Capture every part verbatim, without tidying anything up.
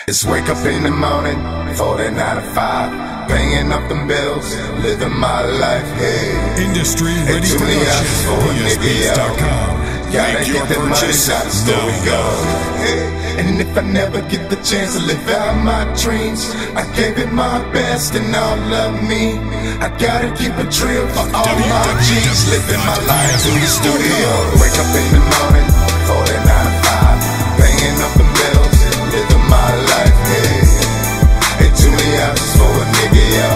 It's wake up in the morning, folding out of five, paying up them bills, living my life. Hey, Industry Ready too many options for a nigga, yo. Gotta get that money, gotta still we go. Hey, and if I never get the chance to live out my dreams, I gave it my best and all of me. I gotta keep it real for all my G's, living my life through the studio. Wake up in the morning, folding out of five, paying up the bills, living my life. Hey, hey, too many options for a nigga, yo.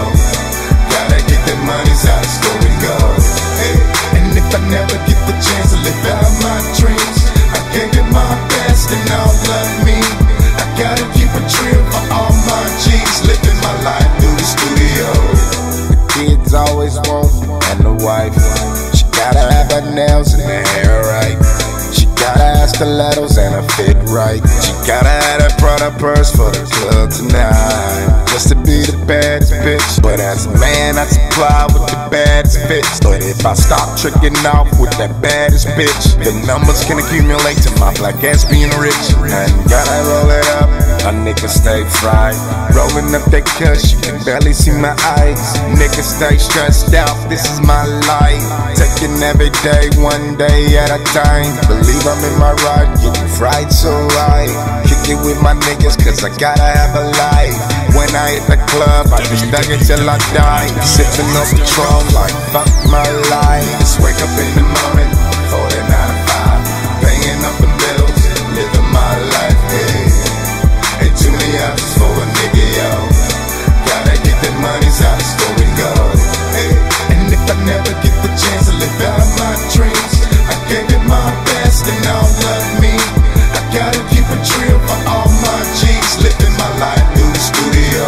Gotta get that money, so the story goes. Hey, and if I never get the chance to live out my dreams, I gave it my best and all of me. I gotta keep it real for all my G's, living my life through the studio. The kids always want and the wife, she gotta have her nails and her hair right. She gotta have stilettos and a fit right. She gotta have that Prada purse for the club tonight, just to be the baddest bitch. But as a man, I supply with the baddest fits. But if I stop tricking off with that baddest bitch, the numbers can accumulate to my black ass being rich. And gotta roll it up, a nigga stay fried, rolling up that cush, you can barely see my eyes. Nigga stay stressed out, this is my life, taking every day, one day at a time. Believe I'm in my ride, getting fried so right. Kick it with my niggas, cause I gotta have a life. When I hit the club, I just dug it till I die. Sipping on Patron like fuck my life. Just wake up in the morning, folding out of five, paying up the bills, living my life. Hey, hey, too many options for a nigga, yo. Gotta get that money, so the story goes. Hey, and if I never get the chance to live out my dreams, I gave it my best and all of me. I gotta keep it real for all my G's, living my life through the studio.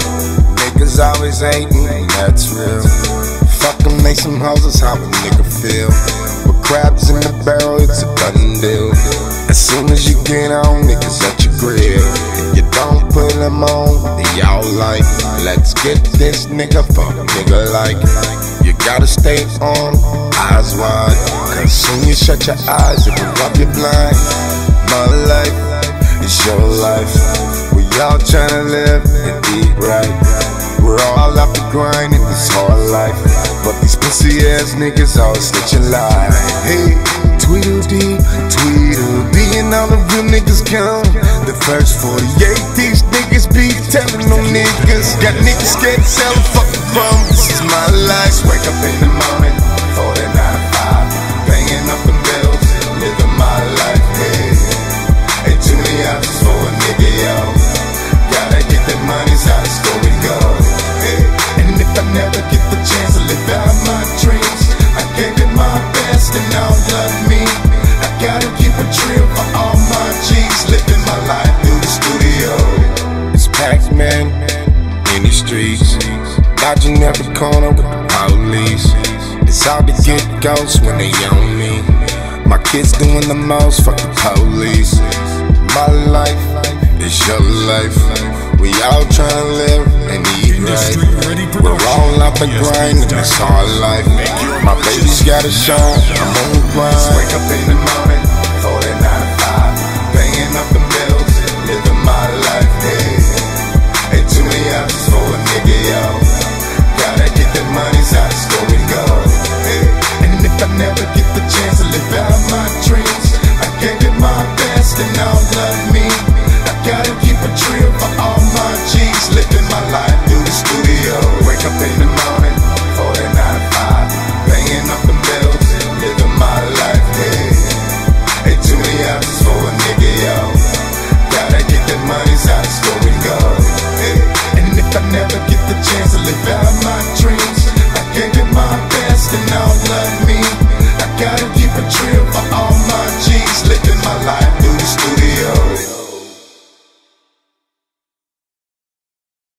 Niggas always hating, that's real. Fuck them, make some hoes, that's how a nigga feel. With crabs in the barrel, it's a done deal. As soon as you get on, niggas at your grill. If you don't put them on, then y'all like, let's get this nigga fuck nigga like. You gotta stay on, eyes wide, cause soon you shut your eyes, it will rub you blind. My life is your life, we all tryna live and eat right. We're all out the grind in this hard life, but these pussy ass niggas always snitching lie. Hey, Tweedledee, Tweedledee, and all the real niggas come. The first forty-eight, these niggas be telling them niggas. Got niggas scared to sell a fucking bum, this is my life. Wake up in the morning, folding out of five, paying up the bills, living my life. Hey, hey, too many options for a nigga, yo. Gotta get that money, so the story goes. Hey, and if I never get the chance to live out my dreams, I gave it my best and all of me. I gotta keep it real for all my G's, living my life through the studio. It's Pac-Man in the streets, dodging every corner with the police. It's hard to get ghosts when they on me. My kids doing the most, fuck the police. My life is your life, we all tryna live and eat right. We're all out the grind in this hard life. My baby's got a shot, I'm on the grind. Wake up in the morning,